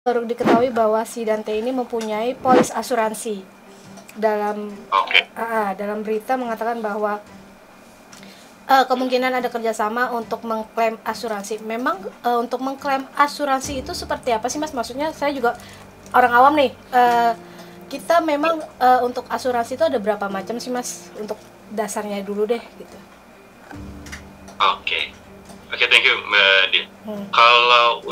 baru diketahui bahwa si Dante ini mempunyai polis asuransi. Dalam berita mengatakan bahwa kemungkinan ada kerjasama untuk mengklaim asuransi. Memang untuk mengklaim asuransi itu seperti apa sih Mas? Maksudnya saya juga orang awam nih. Kita memang untuk asuransi itu ada berapa macam sih Mas? Untuk dasarnya dulu deh gitu. Oke, thank you Mbak Din. Kalau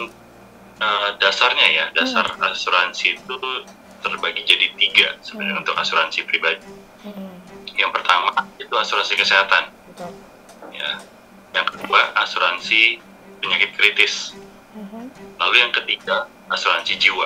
dasarnya dasar asuransi itu terbagi jadi 3 sebenarnya untuk asuransi pribadi. Yang pertama itu asuransi kesehatan. Betul. Ya. Yang kedua asuransi penyakit kritis. Lalu yang ketiga asuransi jiwa.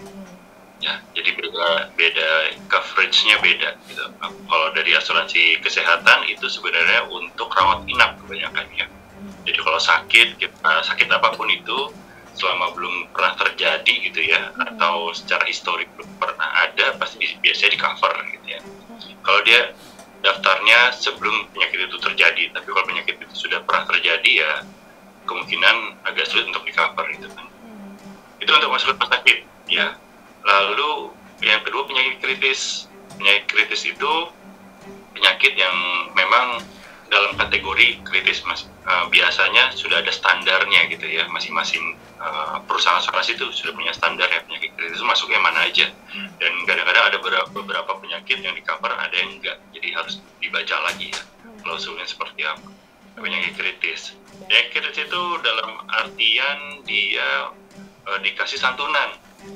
Ya, jadi beda coverage-nya beda gitu. Kalau dari asuransi kesehatan itu sebenarnya untuk rawat inap kebanyakan ya. Jadi kalau sakit apapun itu selama belum pernah terjadi gitu ya, atau secara historik belum pernah ada, pasti biasanya di cover gitu ya. Kalau dia daftarnya sebelum penyakit itu terjadi, tapi kalau penyakit itu sudah pernah terjadi ya kemungkinan agak sulit untuk di cover gitu kan. Itu untuk masuk rumah sakit ya. Lalu yang kedua penyakit kritis. Penyakit kritis itu penyakit yang memang dalam kategori kritis Mas. Biasanya sudah ada standarnya gitu ya, masing-masing perusahaan asuransi itu sudah punya standar ya, penyakit kritis itu masuknya mana aja. Dan kadang-kadang ada beberapa penyakit yang di cover, ada yang enggak, jadi harus dibaca lagi ya klausulnya seperti apa penyakit kritis. Penyakit kritis itu dalam artian dia dikasih santunan.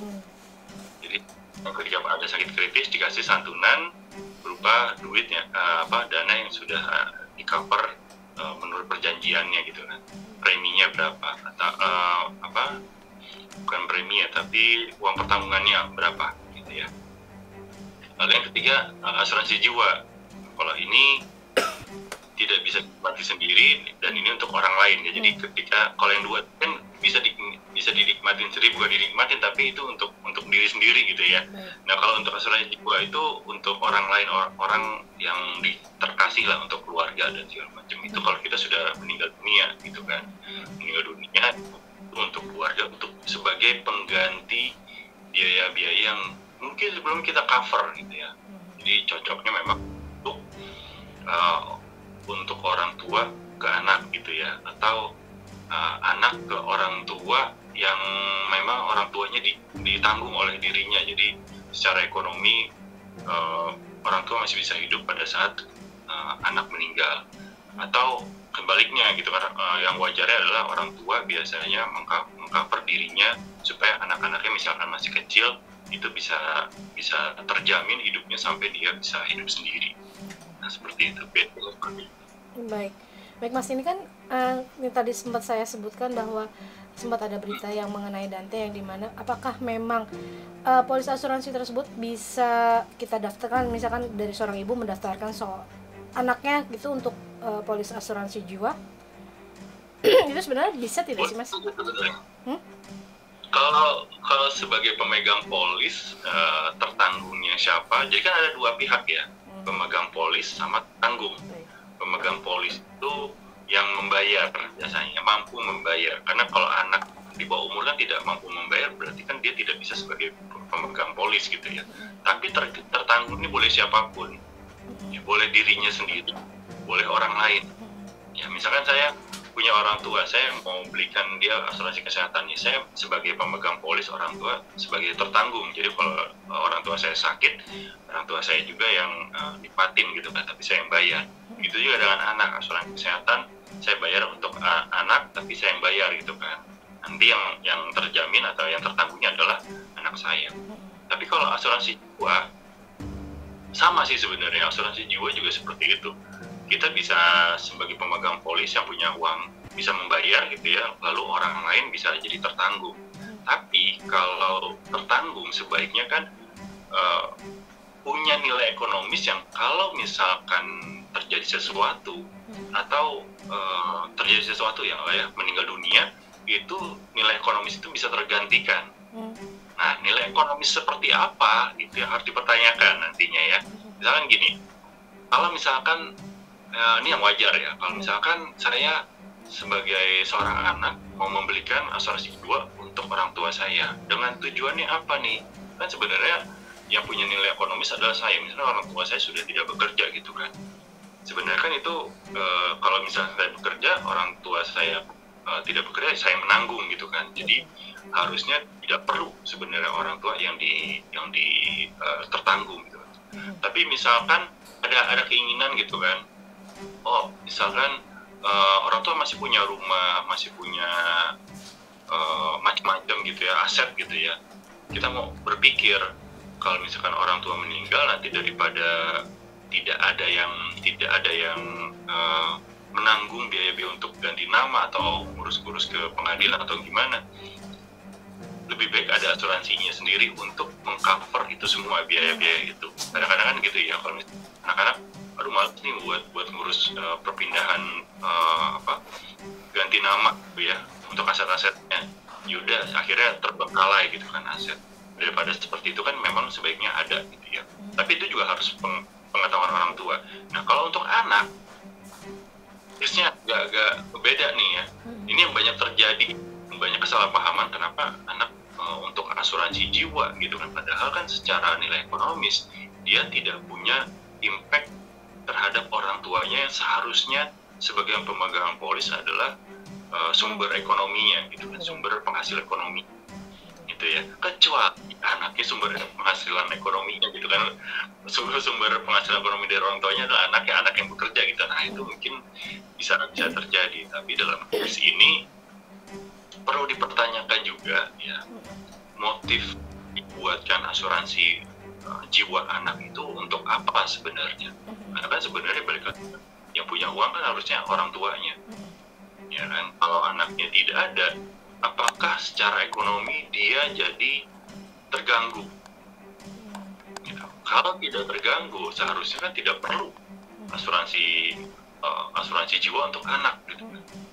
Jadi ketika ada sakit kritis dikasih santunan berupa duit ya, dana yang sudah di cover menurut perjanjiannya gitu kan. Preminya berapa atau bukan premi ya, tapi uang pertanggungannya berapa gitu ya. Lalu yang ketiga asuransi jiwa. Kalau ini tidak bisa dinikmati sendiri dan ini untuk orang lain ya. Jadi ketika kalau yang dua kan bisa dinikmatin sendiri, bukan dinikmatin, tapi itu untuk diri sendiri gitu ya. Nah kalau untuk asuransi jiwa itu untuk orang lain, orang yang terkasih lah, untuk keluarga dan segala macam. Itu kalau kita sudah meninggal dunia gitu kan, meninggal dunia itu untuk keluarga, untuk sebagai pengganti biaya-biaya yang mungkin sebelum kita cover gitu ya. Jadi cocoknya memang untuk orang tua ke anak gitu ya, atau anak ke orang tua yang memang orang tuanya ditanggung oleh dirinya. Jadi secara ekonomi orang tua masih bisa hidup pada saat anak meninggal, atau kebaliknya gitu kan. Yang wajarnya adalah orang tua biasanya mengcover dirinya supaya anak-anaknya misalkan masih kecil itu bisa terjamin hidupnya sampai dia bisa hidup sendiri. Nah seperti itu. Baik Mas, ini kan ini tadi sempat saya sebutkan bahwa sempat ada berita yang mengenai Dante, yang dimana apakah memang polis asuransi tersebut bisa kita daftarkan, misalkan dari seorang ibu mendaftarkan anaknya gitu untuk polis asuransi jiwa. Itu sebenarnya bisa tidak sih Mas? Kalau sebagai pemegang polis tertanggungnya siapa? Jadi kan ada dua pihak ya, pemegang polis sama tanggung. Pemegang polis itu yang membayar, biasanya mampu membayar. Karena kalau anak di bawah umur kan tidak mampu membayar, berarti kan dia tidak bisa sebagai pemegang polis gitu ya. Tapi tertanggung ini boleh siapapun, ya, boleh dirinya sendiri, boleh orang lain. Ya misalkan saya punya orang tua, saya mau belikan dia asuransi kesehatan, ya saya sebagai pemegang polis, orang tua sebagai tertanggung. Jadi kalau orang tua saya sakit, orang tua saya juga yang nipatin gitu kan, tapi saya yang bayar. Gitu juga dengan anak, asuransi kesehatan saya bayar untuk anak, tapi saya yang bayar gitu kan. Nanti yang terjamin atau yang tertanggungnya adalah anak saya. Tapi kalau asuransi jiwa sama sih sebenarnya, asuransi jiwa juga seperti itu. Kita bisa sebagai pemegang polis yang punya uang bisa membayar gitu ya, lalu orang lain bisa jadi tertanggung. Tapi kalau tertanggung sebaiknya kan punya nilai ekonomis yang kalau misalkan terjadi sesuatu atau terjadi sesuatu yang meninggal dunia, itu nilai ekonomis itu bisa tergantikan. Nah nilai ekonomis seperti apa itu yang harus dipertanyakan nantinya ya. Misalkan gini, kalau misalkan ini yang wajar ya, kalau misalkan saya sebagai seorang anak mau membelikan asuransi kedua untuk orang tua saya. Dengan tujuannya apa nih? Kan sebenarnya yang punya nilai ekonomis adalah saya. Misalnya orang tua saya sudah tidak bekerja gitu kan. Sebenarnya kan itu kalau misalnya saya bekerja, orang tua saya tidak bekerja, saya menanggung gitu kan. Jadi harusnya tidak perlu sebenarnya orang tua yang tertanggung gitu. Tapi misalkan ada keinginan gitu kan. Oh, misalkan orang tua masih punya rumah, masih punya macam-macam gitu ya, aset gitu ya. Kita mau berpikir kalau misalkan orang tua meninggal nanti daripada tidak ada yang menanggung biaya-biaya untuk ganti nama atau ngurus-ngurus ke pengadilan atau gimana, lebih baik ada asuransinya sendiri untuk mengcover itu semua biaya-biaya itu. Kadang-kadang kan gitu ya, kalau misalkan anak-anak aduh malas nih buat ngurus perpindahan ganti nama gitu ya untuk aset-asetnya, yaudah akhirnya terbengkalai gitu kan aset. Daripada seperti itu kan memang sebaiknya ada gitu ya, tapi itu juga harus pengetahuan orang tua. Nah kalau untuk anak biasanya agak beda nih ya, ini yang banyak terjadi, banyak kesalahpahaman kenapa anak untuk asuransi jiwa gitu kan, padahal kan secara nilai ekonomis dia tidak punya impact terhadap orang tuanya yang seharusnya sebagai pemegang polis adalah sumber ekonominya gitu kan, sumber penghasil ekonomi gitu ya. Kecuali anaknya sumber penghasilan ekonominya gitu kan, sumber penghasilan ekonomi dari orang tuanya adalah anak yang bekerja gitu. Nah itu mungkin bisa terjadi, tapi dalam case ini perlu dipertanyakan juga ya, motif dibuatkan asuransi jiwa anak itu untuk apa sebenarnya? Karena kan sebenarnya balik lagi, yang punya uang kan harusnya orang tuanya, ya kan? Kalau anaknya tidak ada, apakah secara ekonomi dia jadi terganggu? Gitu. Kalau tidak terganggu, seharusnya kan tidak perlu asuransi jiwa untuk anak, gitu.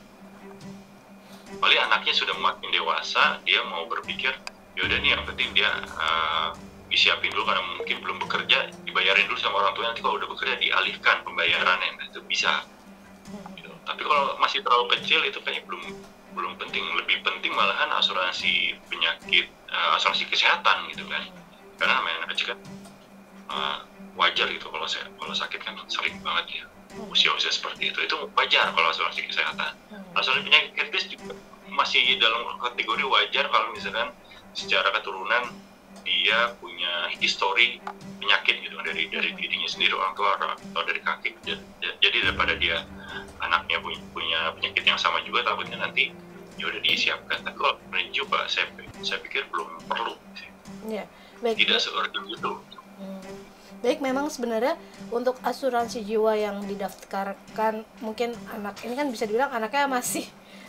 Paling anaknya sudah makin dewasa, dia mau berpikir, yaudah nih yang penting dia disiapin dulu karena mungkin belum bekerja, dibayarin dulu sama orang tua, nanti kalau udah bekerja dialihkan pembayarannya, itu bisa. Gitu. Tapi kalau masih terlalu kecil itu kayaknya belum penting. Lebih penting malahan asuransi penyakit, asuransi kesehatan gitu kan. Karena namanya anak kecil kan wajar gitu kalau sakit kan sering banget ya. Usia-usia seperti itu wajar kalau asuransi kesehatan. Asuransi penyakit kritis juga masih dalam kategori wajar kalau misalkan secara keturunan dia punya histori penyakit gitu dari dirinya sendiri, orang tua atau dari kakek. Jadi daripada dia anaknya punya penyakit yang sama juga, takutnya nanti ya udah disiapkan. Tapi kalau coba saya pikir belum perlu. Ya, baik. Tidak seurgent itu. Baik, memang sebenarnya untuk asuransi jiwa yang didaftarkan, mungkin anak ini kan bisa dibilang anaknya masih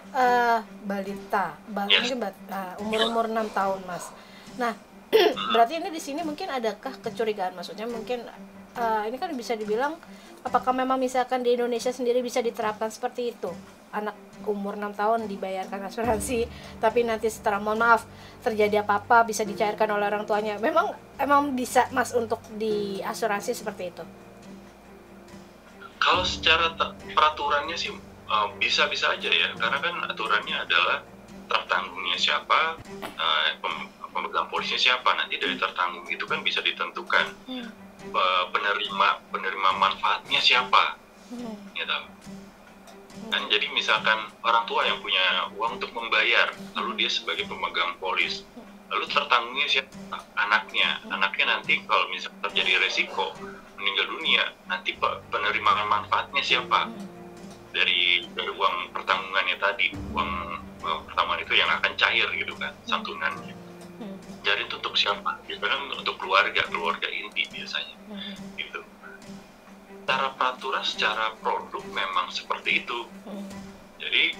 balita, Yes. mungkin umur 6 tahun, Mas. Nah, berarti ini di sini mungkin adakah kecurigaan, maksudnya mungkin ini kan bisa dibilang apakah memang misalkan di Indonesia sendiri bisa diterapkan seperti itu, anak umur 6 tahun dibayarkan asuransi, tapi nanti setelah mohon maaf terjadi apa-apa bisa dicairkan oleh orang tuanya. Emang bisa Mas untuk di asuransi seperti itu? Kalau secara peraturannya sih bisa-bisa aja ya, karena kan aturannya adalah tertanggungnya siapa, pemegang polisnya siapa, nanti dari tertanggung itu kan bisa ditentukan penerima manfaatnya siapa, gitu. Dan jadi misalkan orang tua yang punya uang untuk membayar, lalu dia sebagai pemegang polis, lalu tertanggungnya siapa? Anaknya nanti kalau misalkan terjadi resiko meninggal dunia, nanti penerimaan manfaatnya siapa? Dari uang pertanggungannya tadi, uang pertanggungan itu yang akan cair gitu kan, santunannya. Jadi itu untuk siapa? Biasanya untuk keluarga inti biasanya, gitu. Secara peraturan, secara produk memang seperti itu. Jadi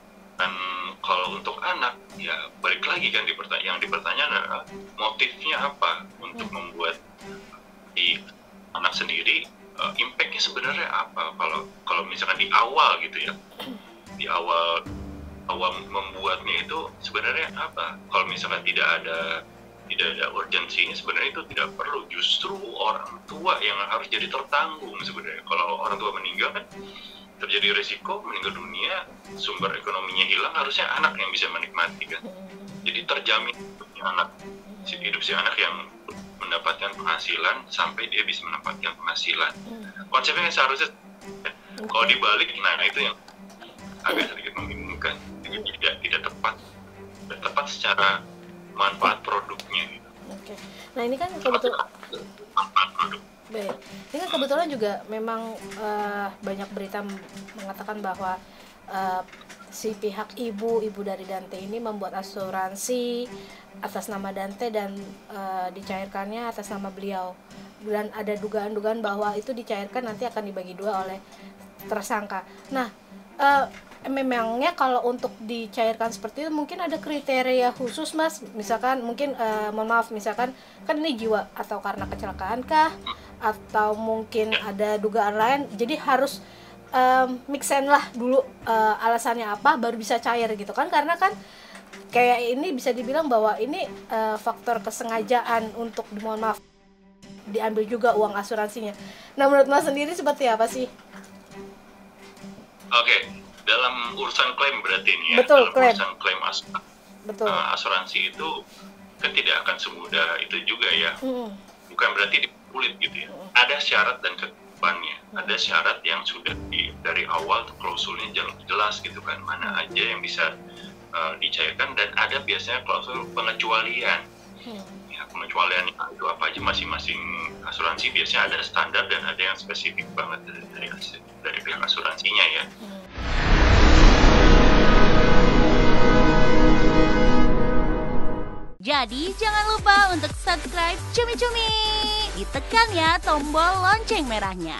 kalau untuk anak, ya balik lagi kan yang dipertanyakan adalah motifnya apa untuk membuat di anak sendiri, impact-nya sebenarnya apa? Kalau misalkan di awal gitu ya, di awal membuatnya itu sebenarnya apa? Kalau misalkan tidak ada urgensinya, sebenarnya itu tidak perlu. Justru orang tua yang harus jadi tertanggung sebenarnya. Kalau orang tua meninggal kan terjadi risiko meninggal dunia, sumber ekonominya hilang, harusnya anak yang bisa menikmati kan. Jadi terjamin hidup si anak yang mendapatkan penghasilan sampai dia bisa mendapatkan penghasilan. Konsepnya seharusnya kalau dibalik, nah itu yang agak sedikit membingungkan. Jadi tidak tepat secara manfaat produknya gitu. Oke. Nah ini kan kebetulan manfaat produk. baik. Ini kan kebetulan juga memang banyak berita mengatakan bahwa si pihak ibu dari Dante ini membuat asuransi atas nama Dante dan dicairkannya atas nama beliau, dan ada dugaan-dugaan bahwa itu dicairkan nanti akan dibagi dua oleh tersangka. Nah, memangnya kalau untuk dicairkan seperti itu mungkin ada kriteria khusus, Mas? Misalkan mungkin mohon maaf, misalkan kan ini jiwa atau karena kecelakaan kah, atau mungkin ada dugaan lain, jadi harus mix and lah dulu alasannya apa baru bisa cair gitu kan, karena kan kayak ini bisa dibilang bahwa ini faktor kesengajaan untuk mohon maaf diambil juga uang asuransinya. Nah menurut Mas sendiri seperti apa sih? Oke, dalam urusan klaim berarti ini ya. Betul, dalam klaim. urusan klaim asuransi itu kan tidak akan semudah itu juga ya. Bukan berarti dipersulit gitu ya. Ada syarat dan ketentuannya. Ada syarat yang sudah dari awal tuh klausulnya jelas gitu kan, mana aja yang bisa dicairkan, dan ada biasanya klausul pengecualian. Ya, pengecualian itu apa aja, masing-masing asuransi biasanya ada standar dan ada yang spesifik banget dari pihak asuransinya ya. Jadi jangan lupa untuk subscribe Cumi Cumi. Ditekan ya tombol lonceng merahnya.